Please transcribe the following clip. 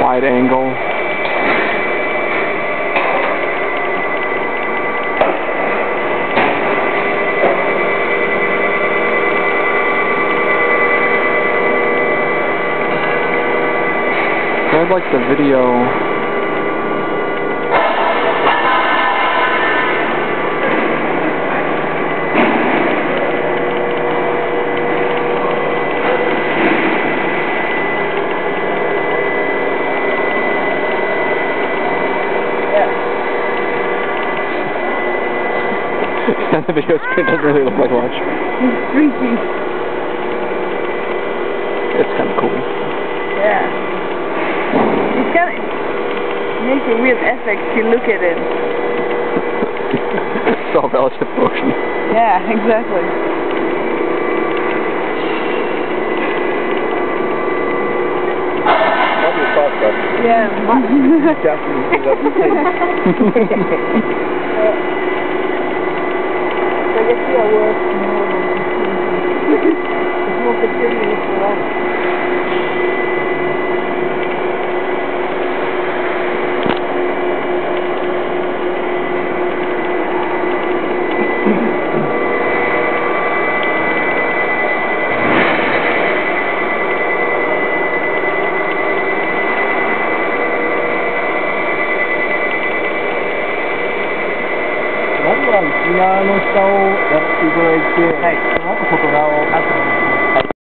wide angle. I'd like the video. The video screen doesn't really look like much. It's freaky. It's kind of cool. Yeah. It kind of makes a weird effect if you look at it. It's all relative motion. Yeah, exactly. Yeah. I guess we are working more than it's more security for us. まずは内側の下をやっていただいて、その後外側を。